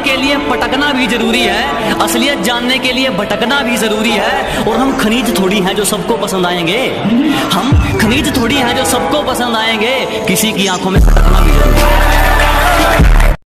के लिए पटकना भी जरूरी है, असलियत जानने के लिए भटकना भी जरूरी है। और हम खनिज थोड़ी हैं जो सबको पसंद आएंगे, हम खनिज थोड़ी हैं जो सबको पसंद आएंगे, किसी की आंखों में भटकना भी जरूरी है।